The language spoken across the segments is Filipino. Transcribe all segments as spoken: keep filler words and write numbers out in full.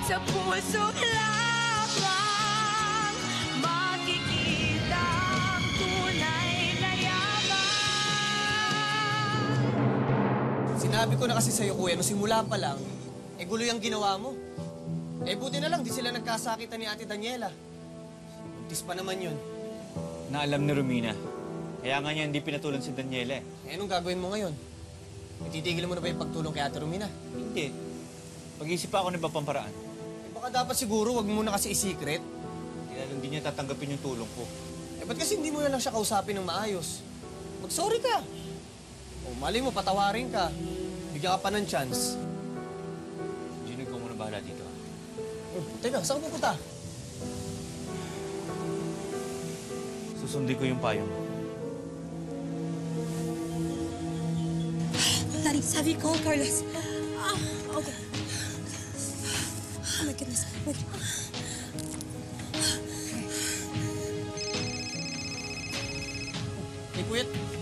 Sa puso lamang makikita ang tunay na yaman. Sinabi ko na kasi sa'yo, kuya, no simula pa lang, eh gulo yung ginawa mo. Eh buti na lang, di sila nagkasakitan ni Ate Daniela. Buntis pa naman yun. Naalam ni Romina. Kaya nga niya hindi pinatulong si Daniela eh. Eh anong gagawin mo ngayon? Ititigil mo na ba yung pagtulong kay Ate Romina? Hindi. Pag-iisip pa ako ng iba pang paraan. Eh baka dapat siguro, wag mo na kasi i-secret. Kaya lang hindi niya tatanggapin yung tulong ko. Eh ba't kasi hindi mo na lang siya kausapin ng maayos? Mag-sorry ka. O mali mo, patawarin ka. Bigyan ka pa ng chance. Gino, ikaw muna bahala dito. Oh, teka, saan ka pupunta? Susundin ko yung payo mo. Daddy, have you called Carlos? Ah, okay. Oh my goodness. Wait. Hey, quit.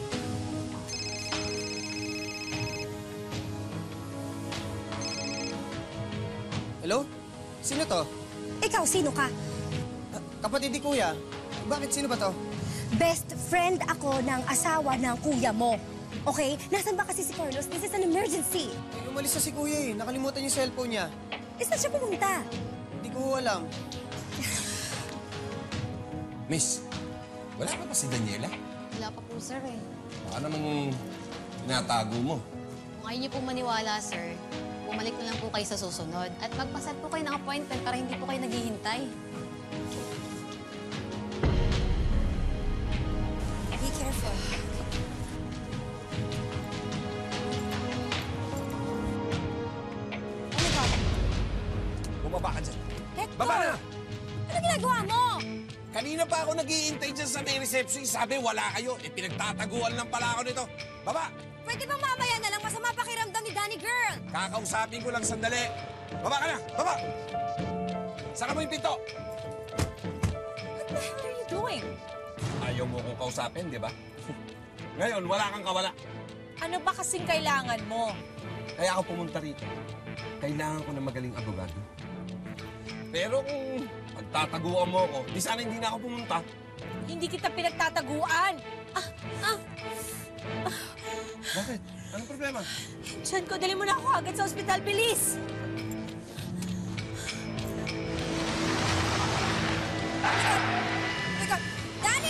Hello? Sino to? Ikaw, sino ka? Ah, kapatid ni Kuya. Bakit? Sino ba to? Best friend ako ng asawa ng kuya mo. Okay? Nasaan ba kasi si Carlos? This is an emergency. Eh, umalis na si Kuya eh. Nakalimutan yung cellphone niya. Eh, saan siya pumunta? Hindi ko alam. Miss, wala pa ba si Daniela? Wala pa po, sir, eh. Baka namang tinatago mo. Kung ayaw niyo po maniwala, sir, bumalik na lang po kayo sa susunod. At magpaset po kayo ng appointment para hindi po kayo naghihintay. Be careful. Oh my God. Bumaba ka dyan. Hector! Baba na! Ano ginagawa mo? Kanina pa ako nag-iintay dyan sa may reception. Sabi, wala kayo. Eh, pinagtataguan lang pala ako nito. Baba! Pwede ba mamaya na lang? Masama pakiramdam ni Danny girl. Kakausapin ko lang sandali. Baba ka na! Baba! Saka mo yung pinto! What the hell are you doing? Ayaw mo kong kausapin, di ba? Ngayon, wala kang kawala. Ano ba kasing kailangan mo? Kaya ako pumunta rito. Kailangan ko ng magaling abogado. Pero kung pagtataguan mo ako, di sana hindi na ako pumunta. Hindi kita pinagtataguan. Ah, ah. Bakit? Anong problema? Diyan ko, dali mo na ako agad sa ospital. Bilis! Teka, Danny!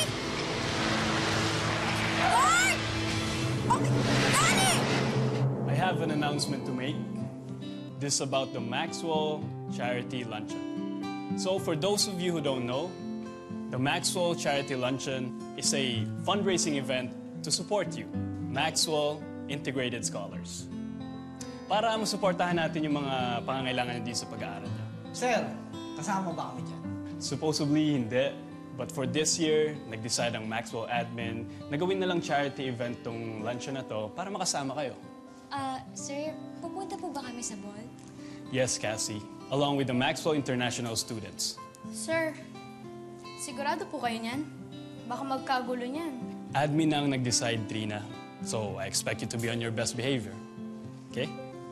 Lord! Okay, Danny! I have an announcement to make. This is about the Maxwell Charity Luncheon. So for those of you who don't know, the Maxwell Charity Luncheon is a fundraising event to support you, Maxwell Integrated Scholars. Para masuportahan natin yung mga pangangailangan nyo sa pag-aaral niyo. Sir, kasama ba kami dyan? Supposedly, hindi. But for this year, nag-decide ang Maxwell admin na gawin na lang charity event tong luncheon na to para makasama kayo. Ah, uh, sir, pupunta po ba kami sa mall? Yes, Cassie. Along with the Maxwell International students. Sir, sigurado po kayo niyan? Baka magkagulo niyan. Admin na ang nag-decide, Trina. So, I expect you to be on your best behavior. Okay?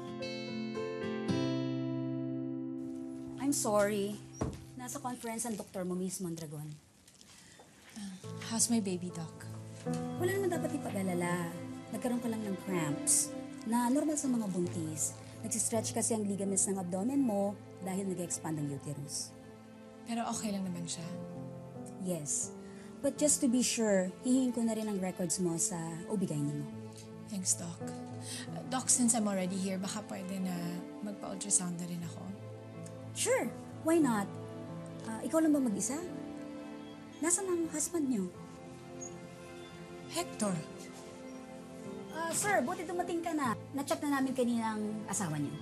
I'm sorry. Nasa conference ang doktor mo, Miss Mondragon. Uh, how's my baby, Doc? Wala naman dapat ipag-alala. Nagkaroon ka lang ng cramps na normal sa mga buntis. Nagsistretch kasi ang ligaments ng abdomen mo dahil nag-expand ang uterus. Pero okay lang naman siya? Yes. But just to be sure, hihingin ko na rin ang records mo sa O B G Y N mo. Thanks, Doc. Uh, Doc, since I'm already here, baka pwede na magpa-ultrasound na rin ako? Sure. Why not? Uh, ikaw lang ba mag-isa? Nasaan ang husband niyo? Hector. Uh, sir, buti dumating ka na. Na-check na namin kanina ang asawa niyo.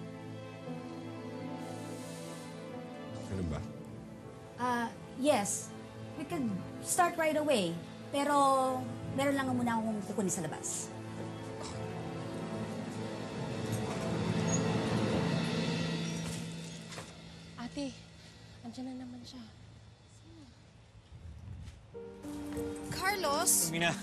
Ano ba? Uh, yes. We could start right away. Pero meron lang muna akong kukunin sa labas. Ate, andyan na naman siya. Carlos? Romina.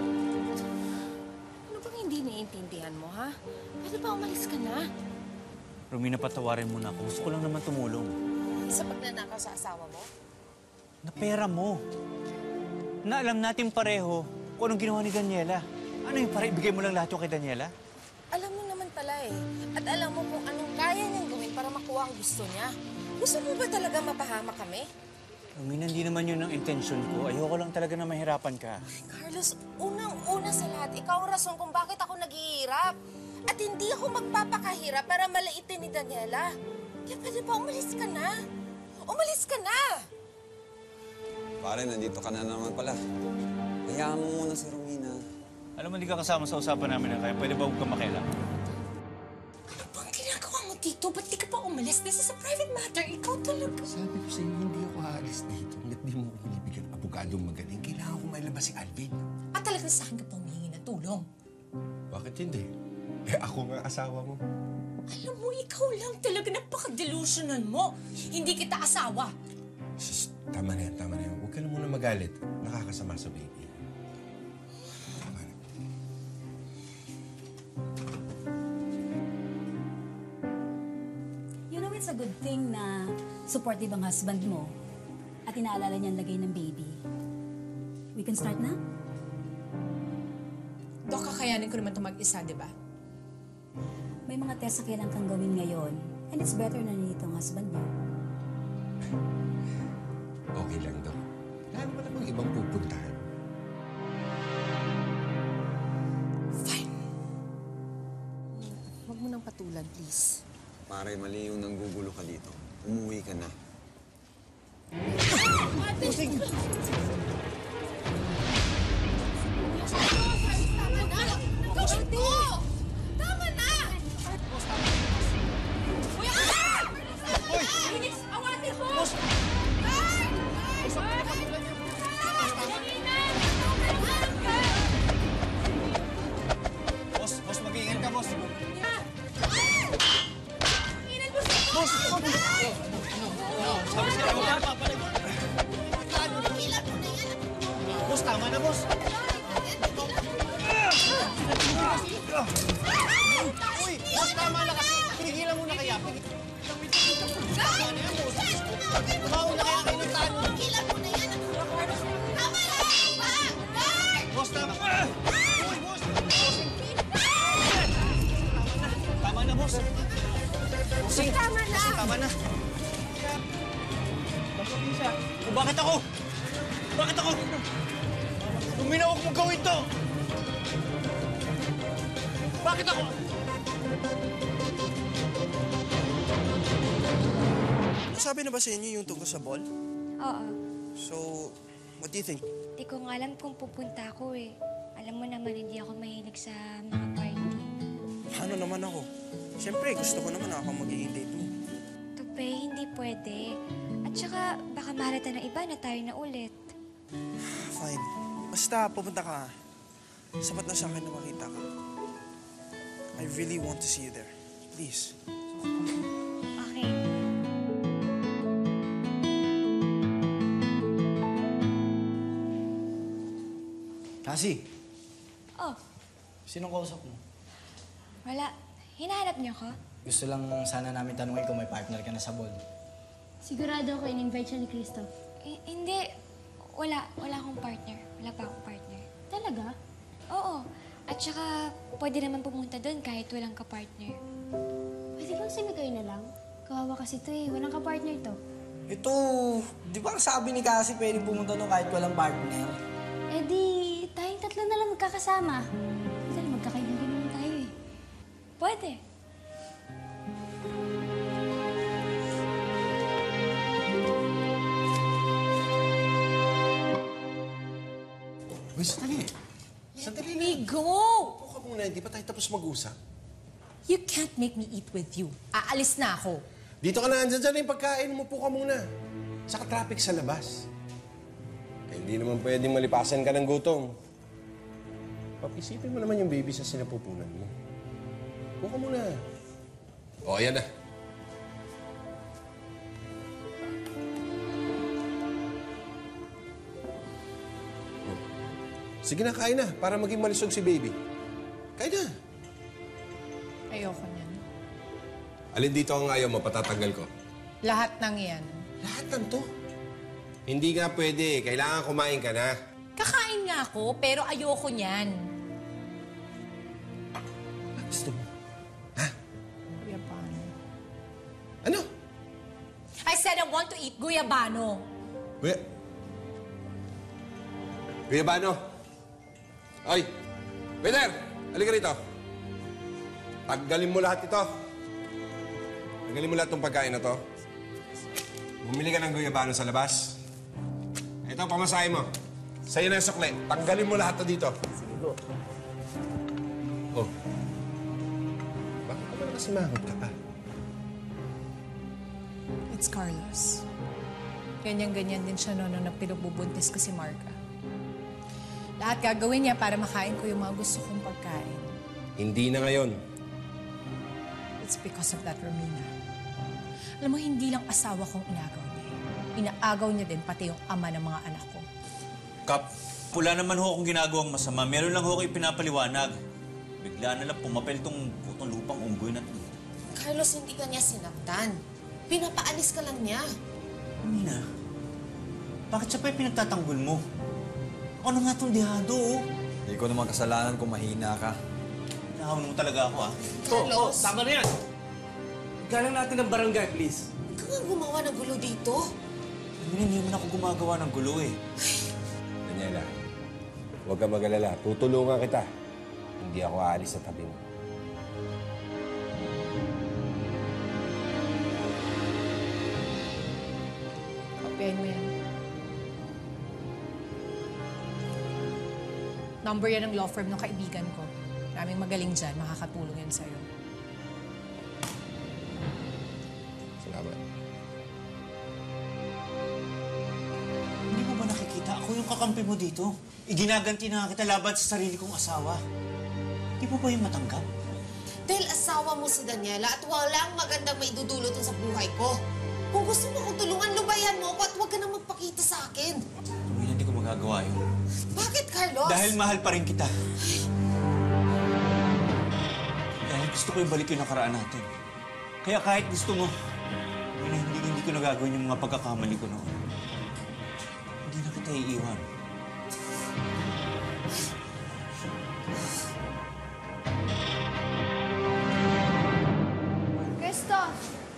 Ano bang hindi naiintindihan mo, ha? Pwede ba umalis ka na? Romina, patawarin mo na ako. Gusto ko lang naman tumulong. Sa pagnanakaw sa asawa mo? Na pera mo. Na alam natin pareho kung anong ginawa ni Daniela. Ano yung para ibigay mo lang lahat yung kay Daniela? Alam mo naman pala eh. At alam mo kung anong kaya niyang gawin para makuha ang gusto niya. Gusto mo ba talaga mapahama kami? Romina, hindi naman yun ang intensyon ko. Ayoko lang talaga na mahirapan ka. Carlos, unang-una sa lahat, ikaw ang rason kung bakit ako naghihirap. At hindi ako magpapakahirap para malaitin ni Daniela. Kaya pwede ba umalis ka na? Umalis ka na! Pare, nandito ka na naman pala. Hayaan mo muna si Romina. Alam mo, hindi ka kasama sa usapan namin na kaya pwede ba huwag ka makialam? Ano bang ginagawa mo dito? Ba't di ka pa umalis? This is a private matter. Ikaw talaga. Sabi ko sa'yo, hindi ako aalis dito. Hanggat di mo ko binibigyan ng abogadong magaling, kailangan ko mailabas si Alvin. At talagang sa akin ka pa humingi ng tulong. Bakit hindi? Eh, ako nga asawa mo. Alam mo, ikaw lang talaga napaka-delusional mo. Hindi kita asawa. Sus, tama na yan, tama na yan. Huwag ka na muna magalit. Nakakasama sa baby. Tama na. You know, it's a good thing na supportive ang husband mo at inaalala niya ang lagay ng baby. We can start na? Dok, kakayanin ko naman ito mag-isa, di ba? May mga test na kailangan kang gawin ngayon and it's better na nandito ang husband mo. Okay lang, Dok. Wala naman namang ibang pupuntahan. Fine. Huwag mo nang patulan, please. Pare, mali yung nanggugulo ka dito. Umuwi ka na. Pusing! Gawin ko! Tama na! Uy! Uy! Awatin mo! Boss, boss, mag-iingat ka, boss. Boss! Sabi sa'yo, huwag ka papalag. Boss, tama na, boss. Uy, boss, tama na kasi. Pinigilan mo na kaya. Tama na yan, boss. Tumawag na kaya kayo ng talo. Boss, tama. Uy, boss. Tama na, boss. Bossing, Tama na! bossing, tama na. O bakit ako? Bakit ako? Luminaw ako mong gawin to! Bakit ako? Sabi na ba sa inyo yung tungkol sa ball? Oo. So, what do you think? Di ko nga alam kung pupunta ako eh. Alam mo naman, hindi ako mahilig sa mga party. Paano naman ako? Siyempre, gusto ko naman ako magiging date mo. Tupe, hindi pwede. At saka, baka mahalata ng iba na tayo na ulit. Fine. Basta, pupunta ka. Sapat na sa akin na makita ka. I really want to see you there. Please. Okay. Cassie, Oh, sinong kausap mo? wala. Hinahanap niyo ko? Gusto lang sana namin tanungin kung may partner ka na sa ball. Sigurado ako in-invite siya ni Christoph. Eh, hindi. Wala. Wala akong partner. Wala pa akong partner. Talaga? Oo. At saka, pwede naman pumunta doon kahit walang ka-partner. Pwede bang simi kayo na lang? Kawawa kasi ito eh. Walang ka-partner to. Ito, di ba sabi ni Cassie pwede pumunta doon kahit walang partner? Eh di, tayong tatlo na lang magkakasama. Dahil magkakaibigan naman tayo eh. Pwede. Uy, sandali. Sandali na. Migo! Upo ka muna, hindi pa tayo tapos mag-usap. You can't make me eat with you. Aalis na ako. Dito ka na, andyan dyan na yung pagkain mo. Upo ka muna. Saka traffic sa labas. Kaya hindi naman pwedeng malipasan ka ng gutom. Papisipin mo naman yung baby sa sinapupunan mo. Upo ka muna. O, ayan na. Sige na, kain na. Para maging malisog si baby. Kain na. Ayoko niyan. Alin dito ang ayaw mo, patatanggal ko? Lahat ng yan. Lahat ng to? Hindi nga pwede. Kailangan kumain ka na. Kakain nga ako, pero ayoko niyan. Gusto mo? Guyabano. Ano? I said I want to eat guyabano. Kuya... Kuya Bano? Oy! Waiter! Halika rito. Tanggalin mo lahat ito. Tanggalin mo lahat itong pagkain na to. Bumili ka ng guyabano sa labas. Ito, pamasahe mo. Sa'yo na yung sukle. Tanggalin mo lahat to dito. Sige po. Oh. Bakit ka ba nakasimangot ka pa? It's Carlos. Ganyan-ganyan din siya noon nung pinagbubuntis ko si Marga. Lahat gagawin niya para makain ko yung mga gusto kong pagkain. Hindi na ngayon. It's because of that Romina. Alam mo, hindi lang asawa kong inagaw niya. Inaagaw niya din pati yung ama ng mga anak ko. Kap, wala naman ho akong ginagawang masama. Meron lang ho kayo pinapaliwanag. Bigla na lang pumapel tong putong lupang unggoy na to. Carlos, hindi ka niya sinaktan. Pinapaalis ka lang niya. Romina, bakit siya pa yung pinagtatanggol mo? Ako na nga itong dihado, oh. Hindi ko naman kasalanan kung mahina ka. Nahawan mo talaga ako, ah. Carlos! Oh, oh, tama na yan! Galang natin ng barangay, please. Ikaw nga gumawa ng gulo dito. Romina, hindi naman ako gumagawa ng gulo, eh. Daniela, huwag ka mag-alala. Tutulungan kita. Hindi ako aalis sa tabi mo. Kopyahin mo yan. Number yan ng law firm ng kaibigan ko. Maraming magaling dyan. Makakatulong yan sa'yo. Salamat. Hindi mo ba nakikita? Ako yung kakampi mo dito. Iginaganti na kita laban sa sarili kong asawa. Di mo ba yung matanggap? Dahil asawa mo si Daniela at walang magandang maidudulot sa buhay ko. Kung gusto mo akong tulungan, lubayan mo ako at huwag ka na magpakita sa akin. Romina, hindi ko magagawa yun. Bakit, Carlos? Dahil mahal pa rin kita. Dahil gusto ko ibalik yung nakaraan natin. Kaya kahit gusto mo, hindi, hindi, hindi ko nagagawin yung mga pagkakamali ko noon. Hindi na kita iiwan. Christoph!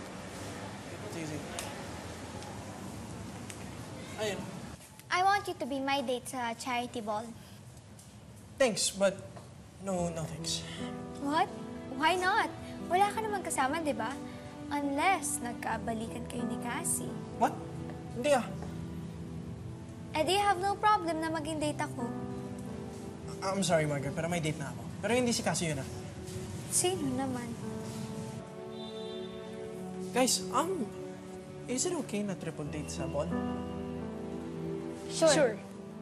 Ayun. I want you to be my date sa charity ball. Thanks, but no, no thanks. What? Why not? Wala ka naman kasama, di ba? Unless nagkabalikan kayo ni Cassie. What? Hindi ah. Eh di have no problem na maging date ako. I'm sorry, Margaret, pero may date na ako. Pero hindi si Cassie yun ah. Sino naman? Guys, um, is it okay na triple date sa ball? Sure. Sure.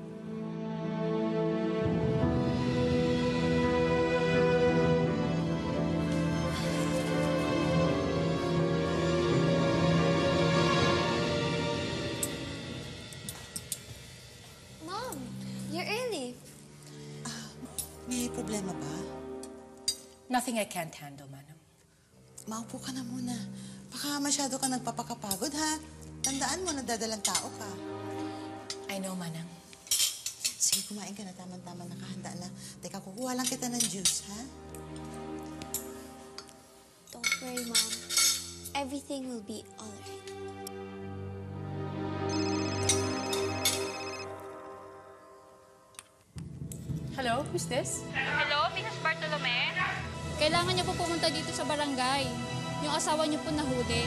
Mom, you're early. May problema ba? Nothing I can't handle, Manang. Maupo ka na muna. Baka masyado ka nagpapakapagod, ha? Tandaan mo, nagdadalang tao ka. I know, Manang. Sige, kumain ka na. Tama-tama, nakahanda na. Teka, kukuha lang kita ng juice, ha? Don't worry, Mom. Everything will be alright. Hello? Who's this? Hello, Missus Bartolome? Kailangan niyo po pumunta dito sa barangay. Yung asawa niyo po nahuli.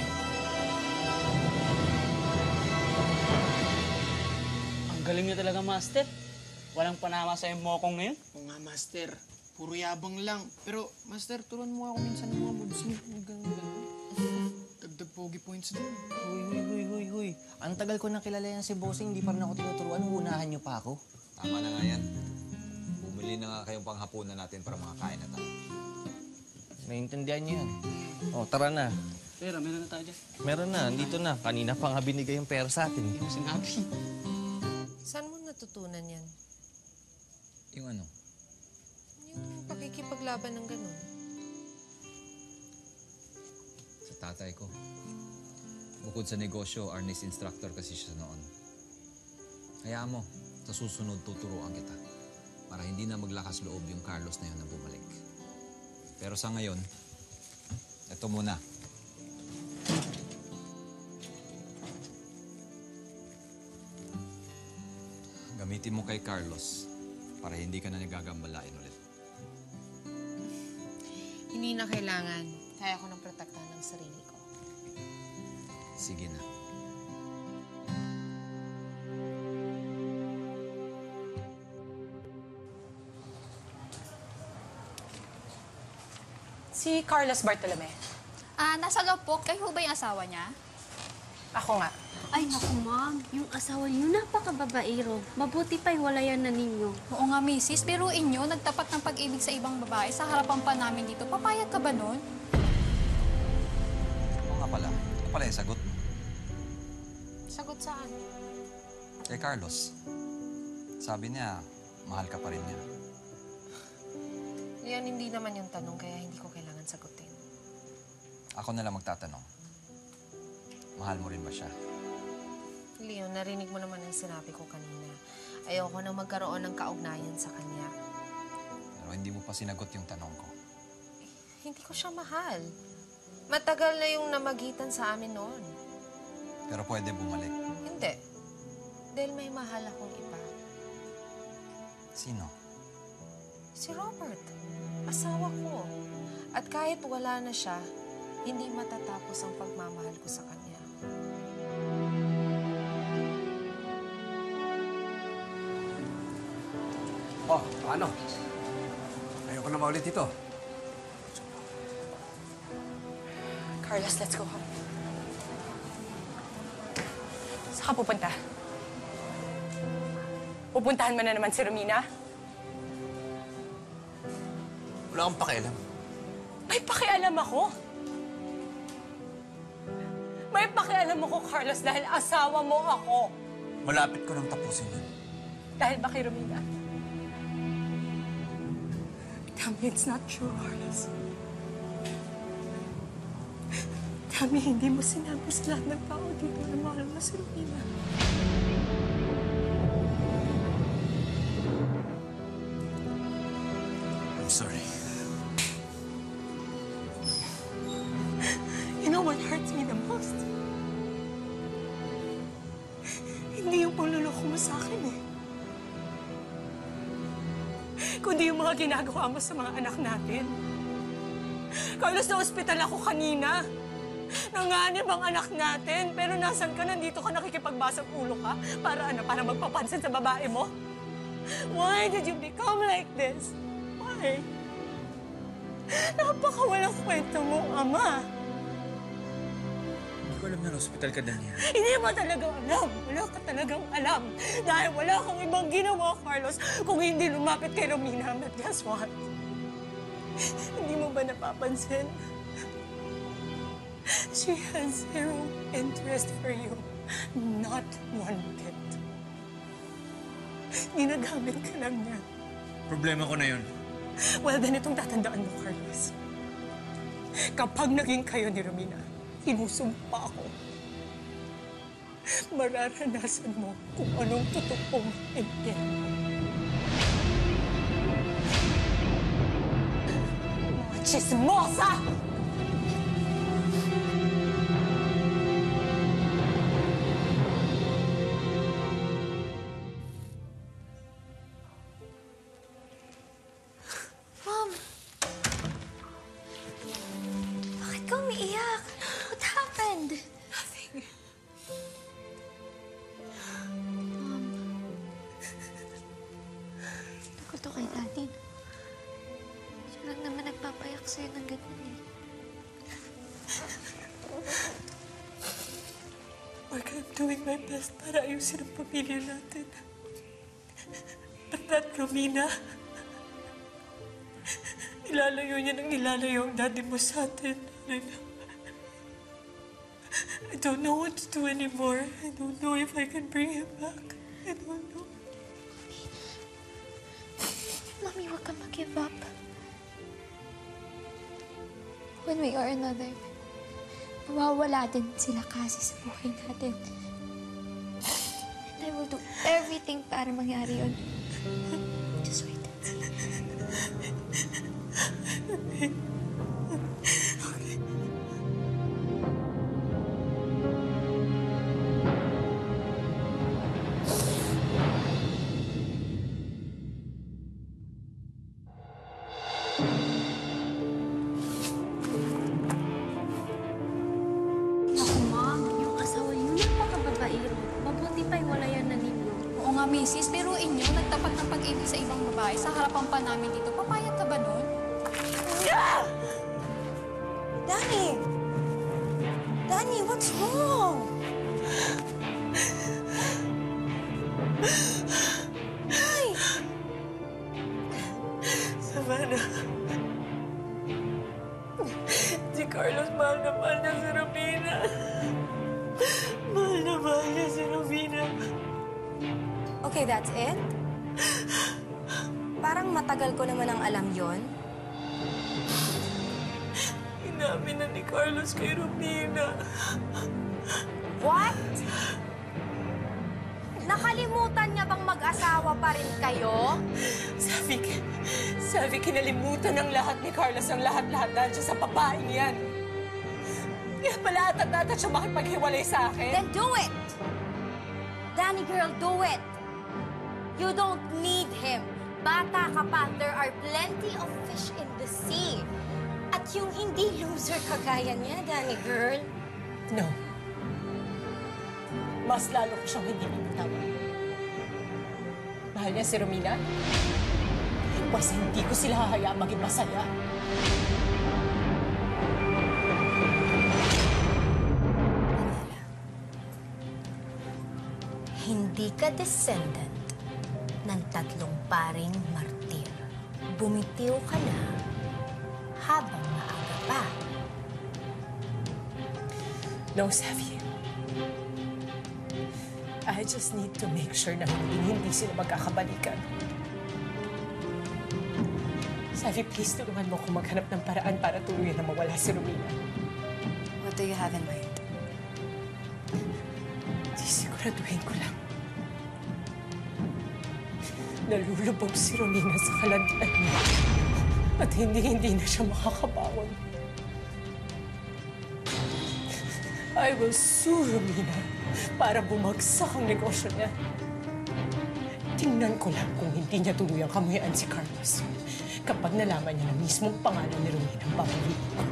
Ang galing niya talaga, Master. Walang panama sa mokong ngayon. Oo nga, Master. Puro yabang lang. Pero, Master, turuan mo ako minsan ng mga moves mo. Huwag ganun, ganun. Dagdag pogi points doon. Huy, huy, huy, huy, huy. Ang tagal ko nang kilala yan si Bossing, hindi pa rin ako tinuturuan. Unahan niyo pa ako. Tama na nga yan. Bumili na nga kayong panghapunan natin para makakain na tayo. Naiintindihan niyo yan. O, tara na. Pera, meron na tayo dyan. Meron na, dito na. Kanina pa nga binigay yung pera sa atin. Hindi mo sinabi. Saan mo natutunan yan? Yung ano? Yung pakikipaglaban ng ganun. Sa tatay ko. Bukod sa negosyo, arnis instructor kasi siya noon. Hayaan mo, sa susunod tuturuan kita para hindi na maglakas loob yung Carlos na yun na bumalik. Pero sa ngayon, ito muna. Gamitin mo kay Carlos para hindi ka na nagagambalain ulit. Hindi na kailangan. Kaya ko nang protektahan ng sarili ko. Sige na. Si Carlos Bartolome. Ah, nasa loob po. Kayo ba yung asawa niya? Ako nga. Ay, naku, ma'am. Yung asawa niyo, napakababaero. Mabuti pa hiwalayan na ninyo. Oo nga, misis. Pero inyo, nagtapat ng pag-ibig sa ibang babae sa harapan pa namin dito. Papayag ka ba nun? Oo nga pala. Ito pala yung sagot mo. Sagot saan? Kay Carlos. Sabi niya, mahal ka pa rin niya. Leon, hindi naman yung tanong, kaya hindi ko kailangan sagutin. Ako na lang magtatanong. Mahal mo rin ba siya? Leon, narinig mo naman ang sinabi ko kanina. Ayoko na magkaroon ng kaugnayan sa kanya. Pero hindi mo pa sinagot yung tanong ko. Eh, hindi ko siya mahal. Matagal na yung namagitan sa amin noon. Pero pwede bumalik. Hindi. Dahil may mahal akong iba. Sino? Si Robert. Asawa ko. At kahit wala na siya, hindi matatapos ang pagmamahal ko sa kanya. Oh, ano? Ayoko na maulit ito. Carlos, let's go home. Saan ka pupunta? Pupuntahan mo na naman si Romina? Wala akong pakialam. May pakialam ako. May pakialam ako, Carlos, dahil asawa mo ako. Malapit ko nang tapusin yun. Dahil ba kay Romina? Tell me it's not true, Carlos. Tell me hindi mo sinabi sa lahat ng tao dito na mahal mo si Romina. I'm sorry. You know what hurts me the most? Hindi yung panluloko mo sa akin eh. Kundi yung mga ginagawa mo sa mga anak natin. Carlos, na ospital ako kanina. Nanganib ang anak natin. Pero nasan ka? Nandito ka nakikipagbasag ulo ka? Para ano? Para magpapansin sa babae mo? Why did you become like this? Why? Napakawalang kwento mo, Ama. Hindi ko alam na na-hospital ka, Daniel. Hindi mo talagang alam. Wala ka talagang alam. Dahil wala kang ibang ginawa, Carlos, kung hindi lumapit kay Romina. But guess what? Hindi mo ba napapansin? She has zero interest for you. Not one bit. Ginagamit ka lang niya. Problema ko na yun. Well, then itong tatandaan mo, Carlos. Kapag naging kayo ni Romina, sinusumpa ako. Mararanasan mo kung anong totoong impyerno. Mga chismosa! Mom! Bakit ka umiiyak? What happened? Nothing. Mom. Takot ako kay Daddy. Siya lang naman nagpapayak sa'yo ng ganun eh. Mark, I'm doing my best para ayusin ang pamilya natin. But that Romina, ilalayo niya nang ilalayo ang daddy mo sa atin. I, I don't know what to do anymore. I don't know if I can bring him back. I don't know. Mommy, huwag ka mag-give up. When we are another, mawawala din sila kasi sa buhay natin. And I will do everything para mangyari yun. Just wait. Naku, ma'am, yung asawa niyo napakababaero. Mabuti pa wala yan na ninyo. Oo nga, misis, biruin niyo, nagtapat ng pag-ibig sa ibang babae sa harapan pa namin dito. Papayag ka ba nun? Danny! Danny, what's wrong? Hi! Savannah. Si Carlos, mahal na mahal niya si Romina. Mahal na mahal niya si Romina. Okay, that's it? Parang matagal ko naman ang alam yon. Inamin na ni Carlos kay Romina. What? Nakalimutan niya bang mag-asawa pa rin kayo? Sabi, sabi kinalimutan ng lahat ni Carlos ang lahat-lahat dahil siya sa babaeng yan. Kaya pala atat-atat siya makipaghiwalay sa akin. Then do it! Danny girl, do it! You don't need him. Bata ka pa, there are plenty of fish in the sea. At yung hindi loser kagaya niya, Danny girl. No. Mas lalo ko siyang hindi pinatawag. Mahal niya si Romina? Mas hindi ko sila hahayaan maging masaya. Hindi ka descendant ng tatlong paring martir. Bumitiw ka na habang maaga pa. No, Savvy. I just need to make sure na hindi, hindi sila magkakabalikan. Savvy, please tulungan mo kung maghanap ng paraan para tuluyan na mawala si Romina. What do you have in mind? Sisiguraduhin ko lang. Nalulubog si Romina sa kalandian niya. At hindi-hindi na siya makakabawan. I will sue Romina para bumagsak ang negosyo niya. Tingnan ko lang kung hindi niya tuluyang kamuyaan si Carlos kapag nalaman niya na mismong pangalan ni Romina ang papalitin ko.